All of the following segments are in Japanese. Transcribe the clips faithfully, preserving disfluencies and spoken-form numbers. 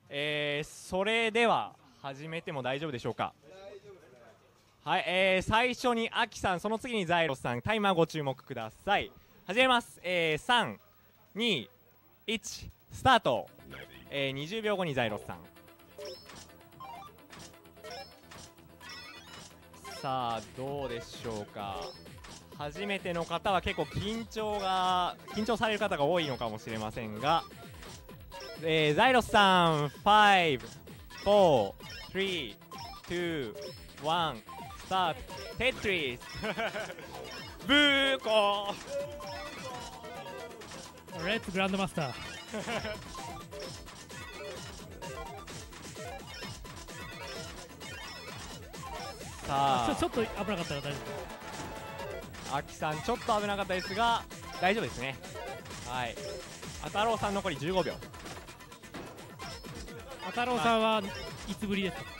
えー、それでは始めても大丈夫でしょうか。はい、えー、最初にアキさん、その次にザイロスさん、タイマーご注目ください。始めます。えー、さん、に、いち、スタート。えー、にじゅうびょうごにザイロスさん。さあどうでしょうか。初めての方は結構緊張が緊張される方が多いのかもしれませんが、えー、ザイロスさん、ご、よん、さん、に、に、いち、スタート。テトリスブーコーレッツグランドマスターさあちょっと危なかったら大丈夫。アキさんちょっと危なかったですが大丈夫ですね。はい、あ太郎さん残りじゅうごびょう。 あ太郎さんはいつぶりですか。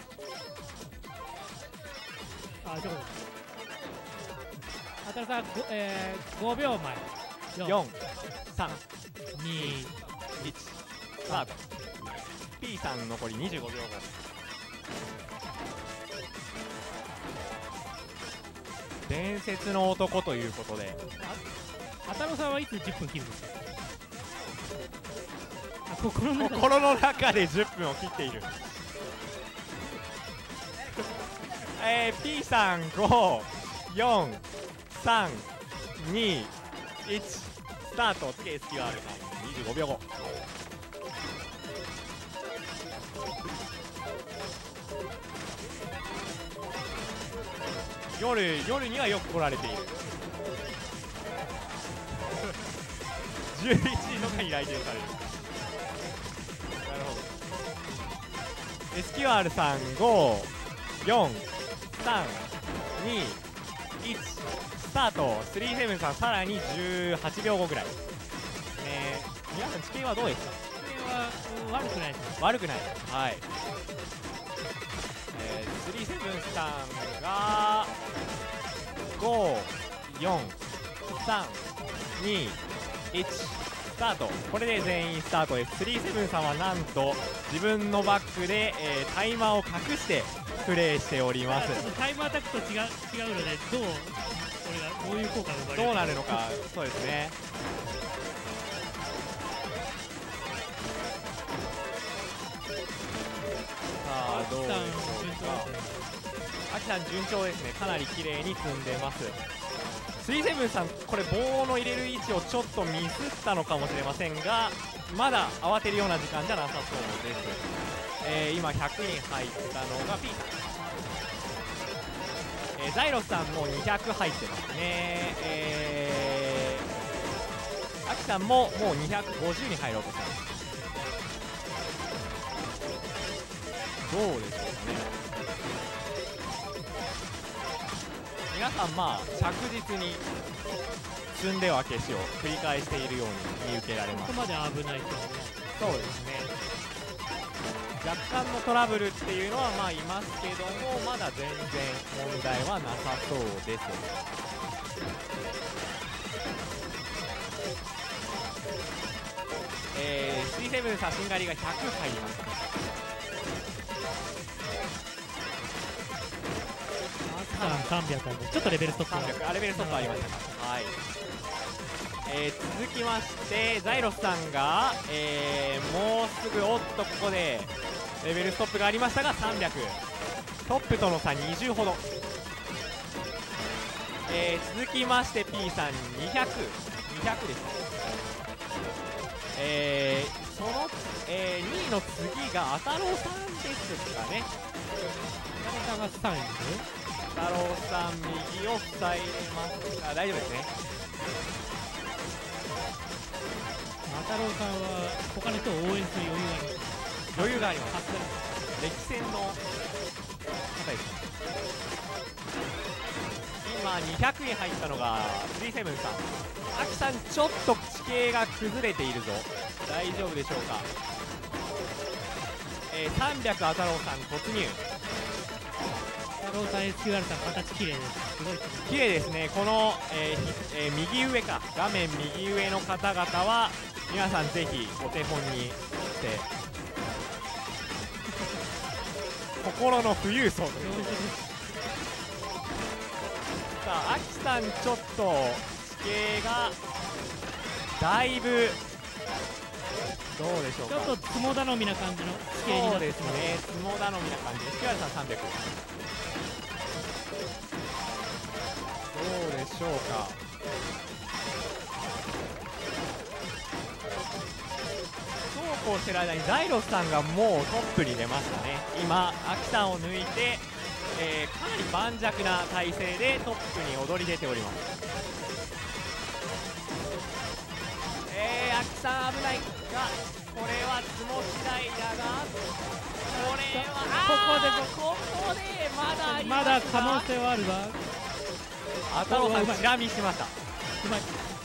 あ、どこですか。あ太郎さん、えー、ごびょうまえ。 よん、さん、 に、 いち、スタート。 P さん残りにじゅうごびょうご。伝説の男ということで、 あ太郎さんはいつじゅっぷん切るんですか。あ、心の中心の中でじゅっぷんを切っているえー、P さん、ご、よん、さん、に、いち、スタート。次 エスキューアール さん、にじゅうごびょうご。夜、夜にはよく来られているじゅういちじとかに来店される。なるほど。 エスキューアール さん、ご、よん、さん、に、いち、スタート。スリーセブンさんさらにじゅうはちびょうごぐらいね。皆さん地形はどうですか。 地形は悪くないです。 悪くない。はい、えー、スリーセブンさんがご、よん、さん、に、いち、スタート。これで全員スタートです。スリーセブンさんはなんと自分のバックで、えー、タイマーを隠してプレイしております。 タイムアタックと違う違うので、どうこれがどういう効果が生まれるどうなるのか。そうですね。さあどうでしょうか。アキさん順調ですね。かなり綺麗に積んでます。スリーセブンさん、これ棒の入れる位置をちょっとミスったのかもしれませんが、まだ慌てるような時間じゃなさそうです。えー、今ひゃくにん入ったのが P さん、えー、ザイロスさんもにひゃく入ってますね。えー、アキさんももうにひゃくごじゅうに入ろうとしてます。どうでしょうかね。皆さん、まあ着実に積んでは消しを繰り返しているように見受けられます。 ここまで危ないとはね。 そうですね。若干のトラブルっていうのはまあいますけども、まだ全然問題はなさそうです。えー、スリーセブンさんしんがりがひゃく入りました。 さんびゃくあるんでちょっとレベルストップさんびゃく、あレベルストップありましたか。はい、えー、続きましてザイロスさんが、えー、もうすぐ、おっとここでレベルストップがありましたがさんびゃく、トップとの差にじゅうほど。えー、続きまして P さんにひゃく、にひゃくです。えー、その、えー、にいの次があたろうさんですかね。 あ太郎さんがさんいで太郎さん右を塞いでますが大丈夫ですね。 あ太郎さんは他の人を応援する余裕があります。 余裕があります。歴戦の方です。今にひゃくに入ったのがスリーセブンさん。アキさんちょっと地形が崩れているぞ。大丈夫でしょうか。えー、さんびゃくあ太郎さん突入。 太郎さん エスキューアール さん形綺麗です。すごい綺麗ですね。この、えーえー、右上か、画面右上の方々は皆さんぜひお手本にして心の富裕層ということで、さあアキさんちょっと地形がだいぶどうでしょうか。 ちょっとつも頼みな感じの地形にそうなってしまう。 ですね、つも頼みな感じです。キュアルさんさんびゃく、どうでしょうか。そうこうしてる間にザイロスさんがもうトップに出ましたね。今アキさんを抜いて、えー、かなり盤石な体勢でトップに躍り出ております。えー、アキさん危ないが、これはつも次第だが、これはあーここでまだありますが、 まだ可能性はあるが、 あたろうさんチラ見しました。 うまい。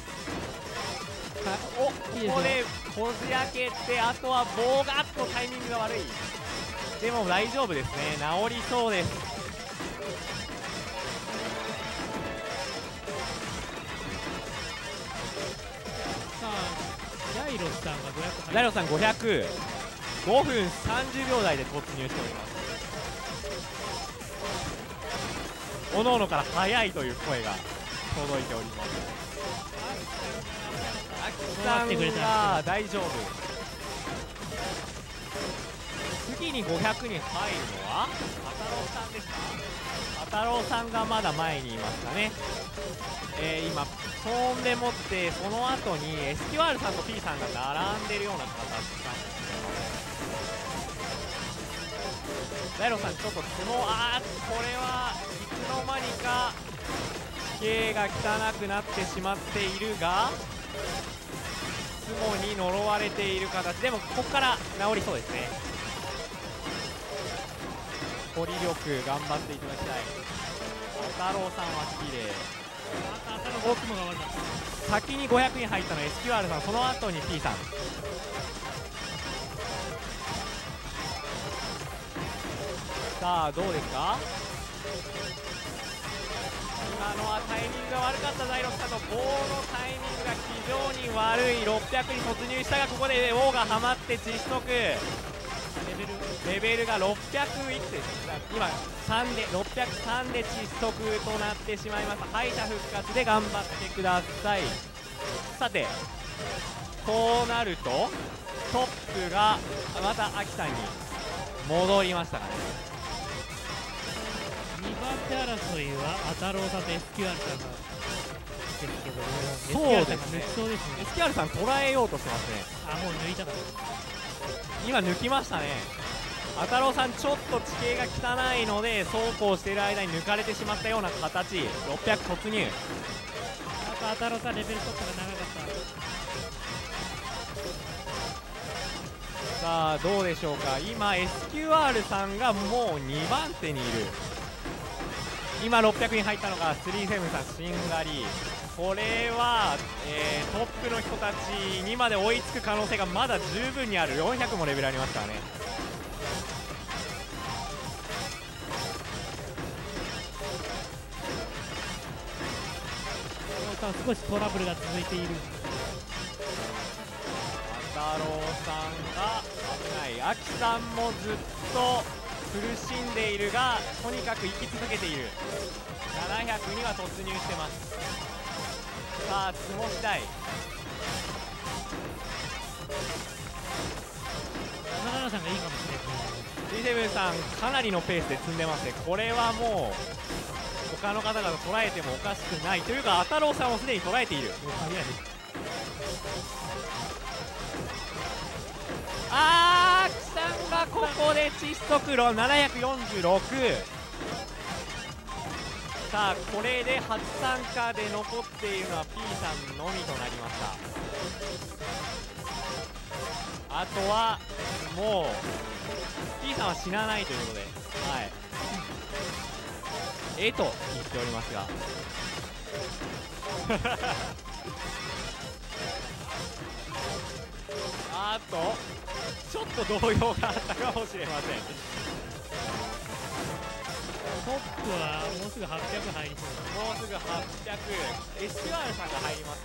お、こいいですよこでこじ開けて、あとは棒がっとタイミングが悪い。でも大丈夫ですね、治りそうです。 さあジャイロスさんがごひゃく入ザイロさんごひゃく、ごふんさんじゅうびょう台で突入しております。おのおのから速いという声が届いております。アキさんが大丈夫。次にごひゃくに入るのはアタロウさんですか。アタロウさんがまだ前にいますかね。えー、今飛んでもって、その後に エスキューアール さんと P さんが並んでるような形なんですけど、ザイロさんちょっとつも、あーこれはいつの間にか地形が汚くなってしまっているが、つもに呪われている形でも、ここから治りそうですね。ポリ力頑張っていただきたい。アタロウさんは綺麗。 大雲が悪かった。 先にごひゃくに入ったのは エスキューアール さん、その後に P さん。さあどうですか。今のはタイミングが悪かったザイロスさんの棒のタイミングが非常に悪い。ろっぴゃくに突入したが、ここで王がはまって窒息。レベルレベルがろっぴゃくいくつです。今さんでろっぴゃくさんで窒息となってしまいました。敗者復活で頑張ってください。さてこうなるとトップがまたアキさんに戻りましたかね。 にばん手争いはアタロウさんと エスキューアール さんがですけども、 そうですねエスキューアール さんが抜きそうですね。 エスキューアール さん捉えようとしてますね。 あ、もう抜いたから。 今抜きましたね。アタロウさんちょっと地形が汚いので、そうこうしている間に抜かれてしまったような形。ろっぴゃく突入。 あとアタロウさんレベルトップが長かった。 さあどうでしょうか。今 エスキューアール さんがもうにばん手にいる。今ろっぴゃくに入ったのがスリーセブンさん、しんがり。これは、えー、トップの人たちにまで追いつく可能性がまだ十分にある。よんひゃくもレベルありますからね。 少しトラブルが続いている。 アタロウさんが危ない。アキさんもずっと苦しんでいるが、とにかく生き続けている。ななひゃくには突入してます。さあつも次第。 なななさんがいいかもしれないですね。 ジーセブンさんかなりのペースで積んでますね。これはもう他の方々捉えてもおかしくないというか、アタロウさんもすでに捉えている。あー、アキさんがここで窒息路ななひゃくよんじゅうろく。さあこれで初参加で残っているのは P さんのみとなりました。あとはもう P さんは死なないということで、はいえと言っておりますがあとちょっと動揺があったかもしれません。 トップはもうすぐはっぴゃく入りそう。 もうすぐはっぴゃく、 エスキューアール さんが入ります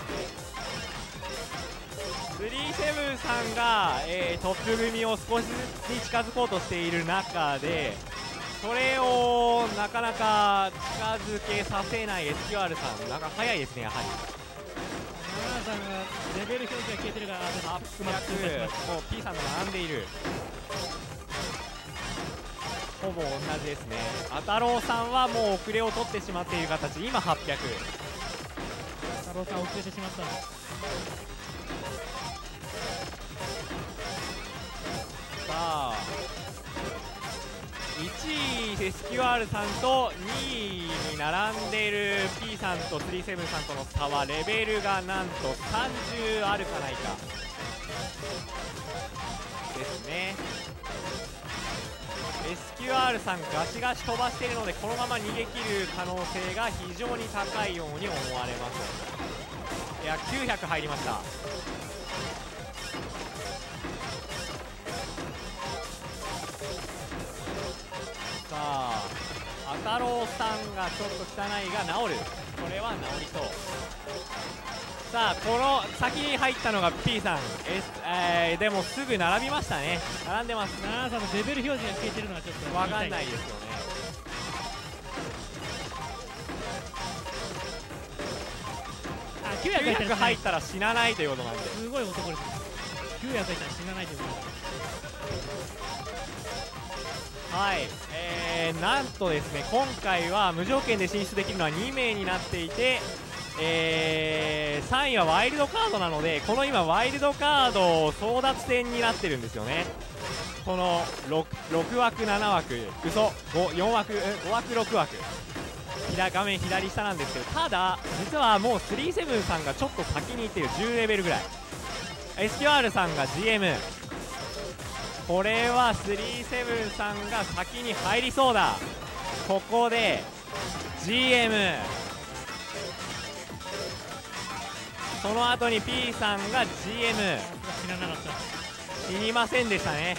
ね。スリーセブンさんが、えー、トップ組を少しずつに近づこうとしている中で、 それをなかなか近づけさせない エスキューアール さん、なんか早いですね、やはり。 ナナさんがレベル表示が消えてるから、 はっぴゃく、もう P さんと並んでいる。ほぼ同じですね。あたろうさんはもう遅れを取ってしまっている形、今はっぴゃく。 太郎さん遅れてしまった。 さあいちい エスキューアール さんとにいに並んでいる P さんとスリーセブンさんとの差はレベルがなんとさんじゅうあるかないかですね。 エスキューアール さんガシガシ飛ばしているので、このまま逃げ切る可能性が非常に高いように思われます。いやきゅうひゃく入りました。さああたろうさんがちょっと汚いが治る。これは治りそう。さあこの先に入ったのが P さん、S えー、でもすぐ並びましたね。並んでます。 ナナさんのレベル表示が消えてるのはちょっとわかんないですよね。 あ、きゅうひゃくきゅうひゃく入っったら死なないということなんで、 すごい男です。きゅうひゃく入ったら死なないということで。 はい、えー、なんとですね、今回は無条件で進出できるのはにめいになっていて、えー、さんいはワイルドカードなので、この今ワイルドカード争奪戦になってるんですよね。この 6, ろく枠なな枠、嘘ご、よん枠、ご枠ろく枠、画面左下なんですけど、ただ実はもうスリーセブンさんがちょっと先に行っている、じゅうレベルぐらい。 エスキューアール さんが ジーエム、 これはスリーセブンさんが先に入りそうだ。ここで ジーエム、 その後に P さんが ジーエム、 死ななかった。 死にませんでしたね。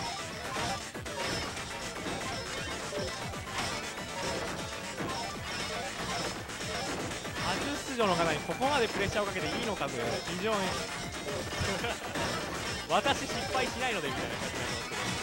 初出場の方にここまでプレッシャーをかけていいのかという、非常に私失敗しないのでみたいな感じになりますけど、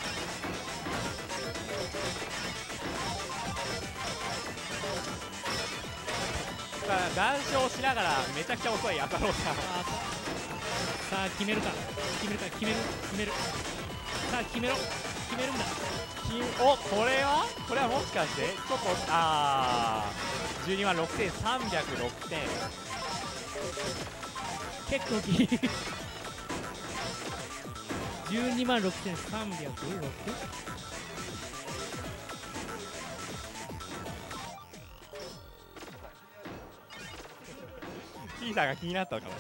だから談笑しながらめちゃくちゃ遅いあたろうさん。 さあ決めるか決めるか決める決めるさあ決めろ決めるんだ。 お、これはこれはもしかしてちょっとあーじゅうにまんろくせんさんびゃくろくてん、 結構きじゅうにまんろくせんさんびゃくろく。 P さんが気になったのかな。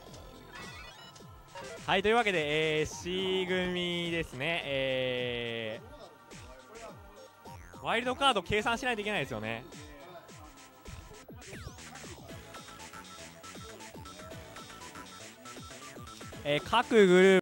はい、というわけで、えー、C 組ですね、えー、ワイルドカード計算しないといけないですよね。えー、各グループ